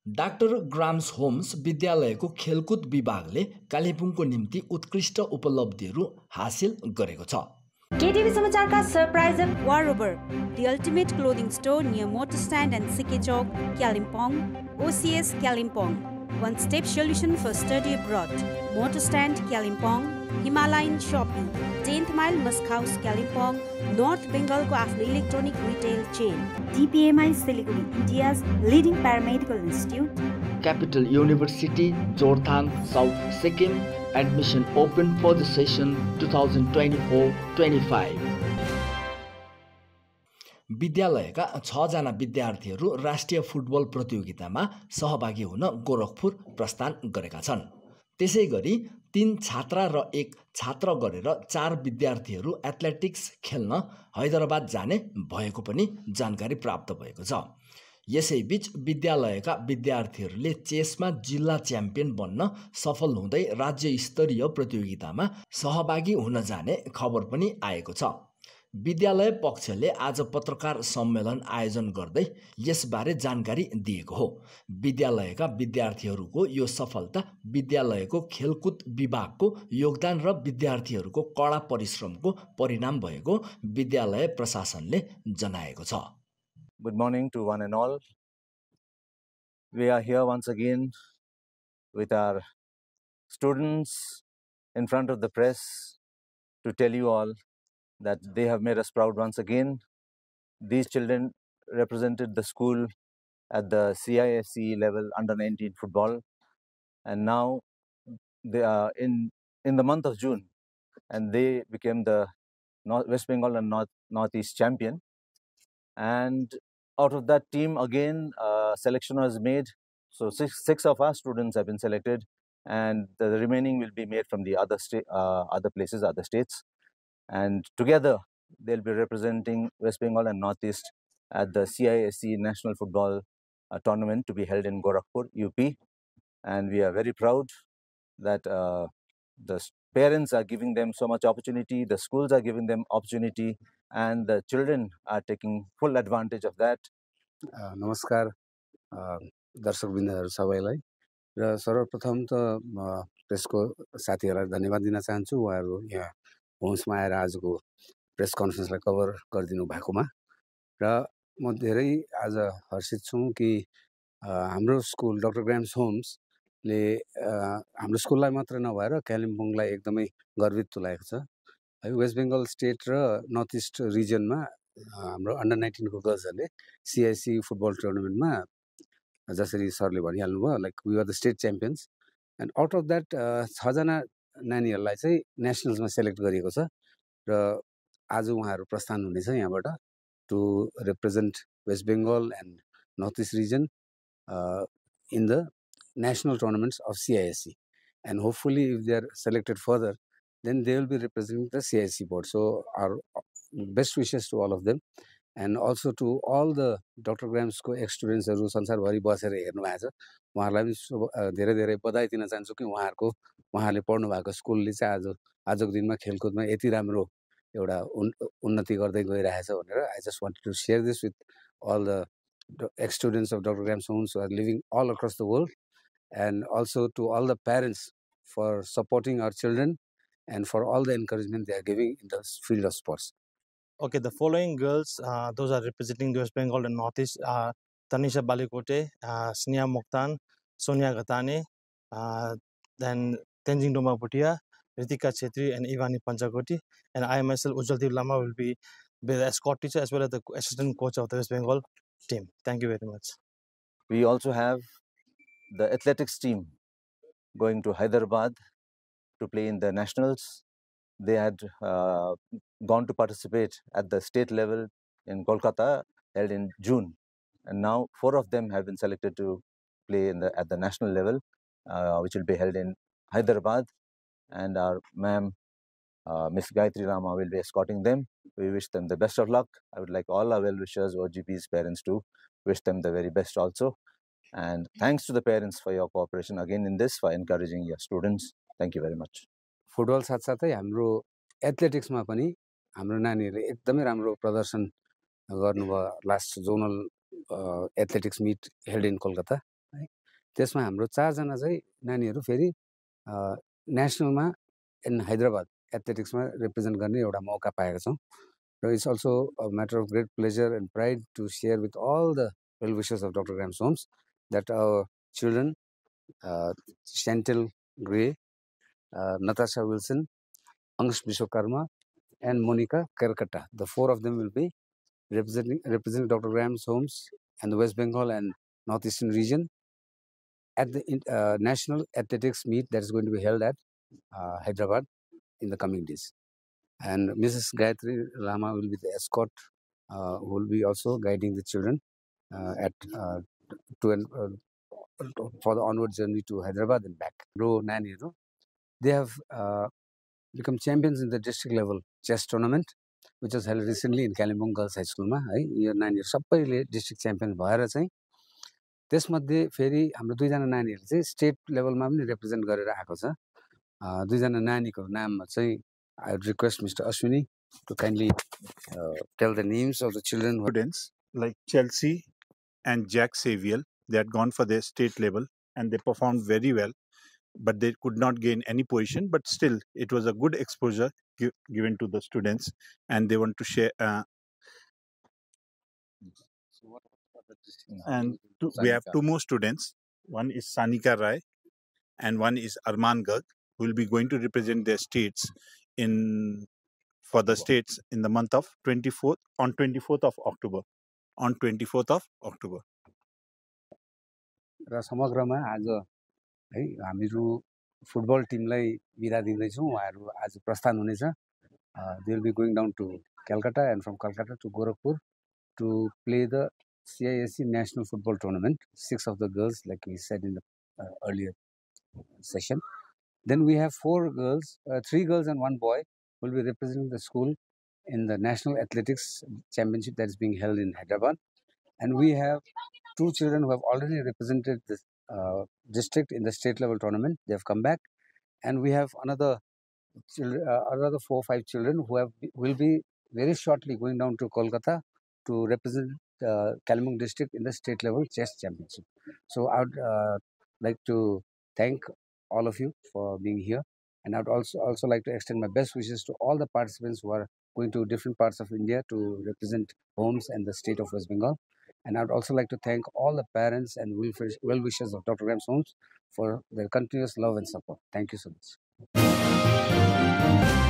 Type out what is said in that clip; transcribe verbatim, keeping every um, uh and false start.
Doctor grams Holmes विद्यालयको खेलकुद विभागले कालिम्पोङको निम्ति उत्कृष्ट उपलब्धिहरू हासिल गरेको छ। केटीभी समाचारका सरप्राइजर वारोबर, the ultimate clothing store near Motor Stand and Sike Chowk, Kalimpong, O C S Kalimpong, one-step solution for study abroad. Motor Stand Kalimpong, Himalayan Shopping, tenth Mile Musk House Kalimpong, North Bengal को आफ्नो electronic retail chain, D P M I Siliguri, India's leading paramedical institute, Capital University, Jorthang, South Sikkim. Admission open for the session twenty twenty-four twenty-five. विद्यालयका छ जना विद्यार्थीहरू राष्ट्रिय football प्रतियोगितामा सहभागी हुन गोरखपुर प्रस्थान गरेका छन्। त्यसैगरी तीन छात्रा र एक छात्र गरेर चार विद्यार्थीहरू एथलेटिक्स खेल्न हैदराबाद जाने भएको पनि जानकारी प्राप्त भएको छ। यसैबीच विद्यालयका विद्यार्थीहरूले चेसमा जिल्ला च्याम्पियन बन्न सफल हुँदै राज्य स्तरीय प्रतियोगितामा सहभागी हुन जाने खबर पनि आएको छ। विद्यालय पक्षले आज पत्रकार सम्मेलन आयोजन गर्दै यसबारे जानकारी दिएको हो। विद्यालयका विद्यार्थीहरूको यो सफलता विद्यालयको खेलकुद विभागको योगदान र विद्यार्थीहरूको कडा परिश्रमको परिणाम भएको विद्यालय प्रशासनले जनाएको छ। Good morning to one and all. We are here once again with our students in front of the press to tell you all that they have made us proud once again. These children represented the school at the C I S C level under nineteen football, and now they are in in the month of June, and they became the North, West Bengal and North Northeast champion. And out of that team, again, uh, selection was made. So six, six of our students have been selected, and the remaining will be made from the other state, uh, other places, other states. And together, they'll be representing West Bengal and Northeast at the C I S C National Football uh, Tournament to be held in Gorakhpur, U P. And we are very proud that uh, the parents are giving them so much opportunity, the schools are giving them opportunity, and the children are taking full advantage of that. Uh, नमस्कार दर्शकवृन्दहरू सबैलाई र सर्वप्रथम त प्रेसको साथीहरूलाई धन्यवाद दिन चाहन्छु। उहाँहरू यहाँ होम्समा आएर आजको प्रेस कन्फरेन्सलाई कभर गरिदिनु भएकोमा र म धेरै आज हर्षित छु कि हाम्रो स्कुल डाक्टर ग्राम्स होम्सले हाम्रो स्कुललाई मात्र नभएर कालिम्पोङलाई एकदमै गर्वित तुल्याएको छ। वेस्ट बेङ्गल स्टेट र नर्थ इस्ट रिजनमा हाम्रो अन्डर नाइन्टिनको गर्ल्सहरूले सिआइसी फुटबल टुर्नामेन्टमा जसरी सरले भनिहाल्नुभयो like we are the state champions and out of that छजना नानीहरूलाई चाहिँ नेसनल्समा सेलेक्ट गरिएको छ र आज उहाँहरू प्रस्थान हुनेछ यहाँबाट to represent west Bengal and north east region in the national tournaments of CISCE and hopefully if they are selected further then they will be representing the C I S C board. So our best wishes to all of them, and also to all the Doctor Grams को एक्सटुडेन्ट्सहरू संसारभरि बसेर हेर्नु भएको छ उहाँहरूलाई पनि धेरै धेरै बधाई दिन चाहन्छु कि उहाँहरूको उहाँहरूले पढ्नु भएको स्कुलले चाहिँ आज आजको दिनमा खेलकुदमा यति राम्रो एउटा उन्नति गर्दै गइरहेछ भनेर I just wanted to share this with all the ex-students of Doctor Grams homes who are living all across the world, and also to all the parents for supporting our children and for all the encouragement they are giving in the field of sports. Okay, the following girls, uh, those are representing the West Bengal and Northeast, uh, Tanisha Balikote, uh, Sneha Mokhtan, Sonia Gatane, uh, then Tenzing Doma Bhutia, Ritika Chetri, and Ivani Panchakoti. And I myself, Ujjaldev Lama, will be, be the escort teacher as well as the assistant coach of the West Bengal team. Thank you very much. We also have the athletics team going to Hyderabad to play in the nationals. They had uh, gone to participate at the state level in Kolkata, held in June, and now four of them have been selected to play in the at the national level, uh, which will be held in Hyderabad. And our ma'am, uh, Miss Gayatri Rama, will be escorting them. We wish them the best of luck. I would like all our well-wishers, O G P's parents, to wish them the very best also. And thanks to the parents for your cooperation again in this, for encouraging your students. Thank you very much. Football साथसाथै हाम्रो एथलेटिक्समा पनि हाम्रो नानीहरूले एकदमै राम्रो प्रदर्शन गर्नुभयो last zonal athletics meet held in Kolkata है त्यसमा हाम्रो चारजना चाहिँ नानीहरू फेरि नेसनलमा इन हैदराबाद एथलेटिक्समा रिप्रेजेन्ट गर्ने एउटा मौका पाएका छौँ र it's also a matter of great pleasure and pride to share with all the well wishers of doctor Graham's homes that our children Chantelle Gray Natasha Wilson, Ansh Vishwakarma, and Monica Kerkata. The four of them will be representing, representing Doctor Graham's homes and the West Bengal and Northeastern region at the uh, National Athletics Meet that is going to be held at uh, Hyderabad in the coming days. And Missus Gayatri Lama will be the escort uh, who will be also guiding the children uh, at uh, to an, uh, for the onward journey to Hyderabad and back. Ro Nani, they have uh, become champions in the district level chess tournament, which was held recently in Kalimpong Girls High School. यो नानीहरू सबैले district champion भएर चाहिँ त्यसमध्ये फेरि हाम्रो दुईजना नानीहरूले चाहिँ स्टेट लेभलमा पनि रिप्रेजेन्ट गरेर आएको छ दुईजना नानीको नाममा चाहिँ I would request Mister Ashwini to kindly uh, tell the names of the children. Students like Chelsea and Jack Saviel, they had gone for their state level and they performed very well, but they could not gain any position. But still, it was a good exposure gi given to the students, and they want to share. Uh, and two, we have two more students. One is Sanika Rai, and one is Arman Garg, who will be going to represent their states in for the states in the month of twenty-fourth on twenty-fourth of October. On twenty-fourth of October. र समग्रमा आज है हामीहरू football टिमलाई बिदा दिँदैछौँ उहाँहरू आज प्रस्थान हुनेछ they will be going down to Calcutta and from Calcutta to Gorakhpur to play the C I S C national football tournament. Six of the girls, like we said in the uh, earlier session. Then we have four girls, uh, three girls and one boy will be representing the school in the National Athletics Championship that is being held in Hyderabad. And we have two children who have already represented the uh, district in the state level tournament. They have come back. And we have another children, uh, another four or five children who have will be very shortly going down to Kolkata to represent uh, Kalimpong district in the state level chess championship. So I would uh, like to thank all of you for being here. And I would also, also like to extend my best wishes to all the participants who are going to different parts of India to represent homes and the state of West Bengal. And I would also like to thank all the parents and well-wishers of Doctor Graham's Homes for their continuous love and support. Thank you so much.